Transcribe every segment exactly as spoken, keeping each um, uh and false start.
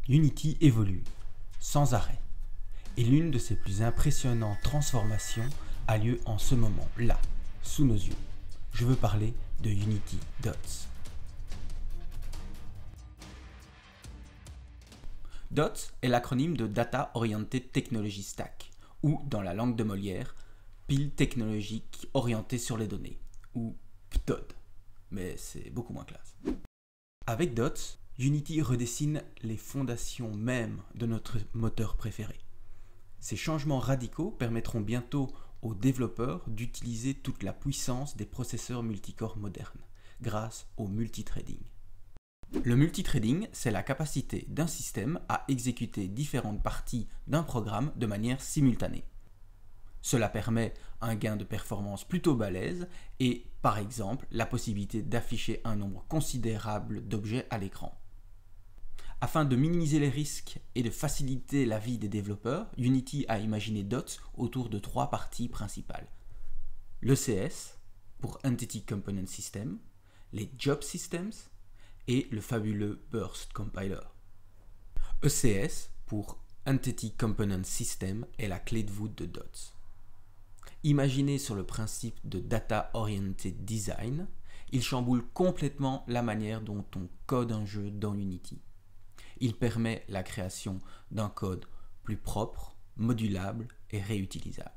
Unity évolue sans arrêt et l'une de ses plus impressionnantes transformations a lieu en ce moment, là, sous nos yeux. Je veux parler de Unity Dots. Dots est l'acronyme de Data Oriented Technology Stack, ou dans la langue de Molière, pile technologique orientée sur les données, ou P T O D, mais c'est beaucoup moins classe. Avec Dots, Unity redessine les fondations mêmes de notre moteur préféré. Ces changements radicaux permettront bientôt aux développeurs d'utiliser toute la puissance des processeurs multicore modernes, grâce au multithreading. Le multithreading, c'est la capacité d'un système à exécuter différentes parties d'un programme de manière simultanée. Cela permet un gain de performance plutôt balèze et, par exemple, la possibilité d'afficher un nombre considérable d'objets à l'écran. Afin de minimiser les risques et de faciliter la vie des développeurs, Unity a imaginé Dots autour de trois parties principales. L'E C S, pour Entity Component System, les Job Systems et le fabuleux Burst Compiler. E C S, pour Entity Component System, est la clé de voûte de Dots. Imaginé sur le principe de Data Oriented Design, il chamboule complètement la manière dont on code un jeu dans Unity. Il permet la création d'un code plus propre, modulable et réutilisable.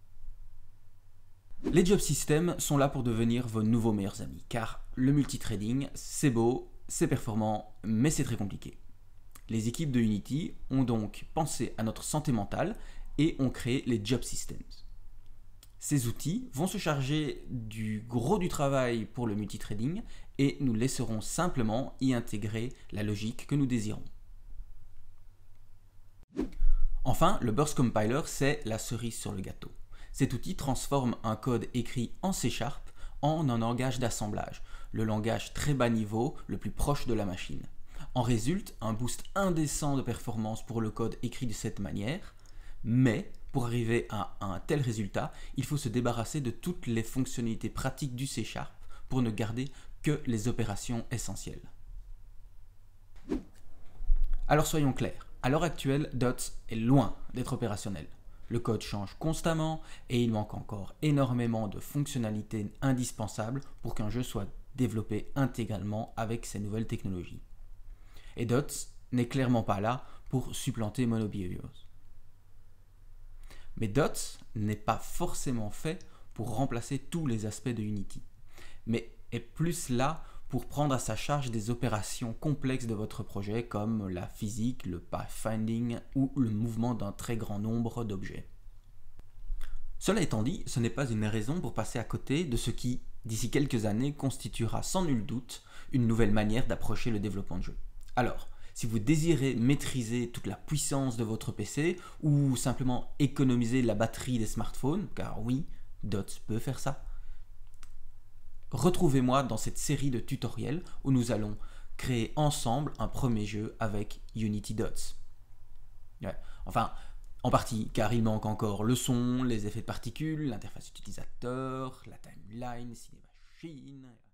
Les job systems sont là pour devenir vos nouveaux meilleurs amis, car le multithreading, c'est beau, c'est performant, mais c'est très compliqué. Les équipes de Unity ont donc pensé à notre santé mentale et ont créé les job systems. Ces outils vont se charger du gros du travail pour le multithreading et nous laisserons simplement y intégrer la logique que nous désirons. Enfin, le Burst Compiler, c'est la cerise sur le gâteau. Cet outil transforme un code écrit en C Sharp en un langage d'assemblage, le langage très bas niveau, le plus proche de la machine. En résulte un boost indécent de performance pour le code écrit de cette manière, mais pour arriver à un tel résultat, il faut se débarrasser de toutes les fonctionnalités pratiques du C Sharp pour ne garder que les opérations essentielles. Alors soyons clairs, à l'heure actuelle, Dots est loin d'être opérationnel. Le code change constamment et il manque encore énormément de fonctionnalités indispensables pour qu'un jeu soit développé intégralement avec ces nouvelles technologies. Et Dots n'est clairement pas là pour supplanter MonoBehaviors. Mais Dots n'est pas forcément fait pour remplacer tous les aspects de Unity, mais est plus là pour prendre à sa charge des opérations complexes de votre projet comme la physique, le pathfinding ou le mouvement d'un très grand nombre d'objets. Cela étant dit, ce n'est pas une raison pour passer à côté de ce qui, d'ici quelques années, constituera sans nul doute une nouvelle manière d'approcher le développement de jeux. Alors, si vous désirez maîtriser toute la puissance de votre P C ou simplement économiser la batterie des smartphones, car oui, Dots peut faire ça, retrouvez-moi dans cette série de tutoriels où nous allons créer ensemble un premier jeu avec Unity Dots. Ouais. Enfin, en partie, car il manque encore le son, les effets de particules, l'interface utilisateur, la timeline, Cinemachine...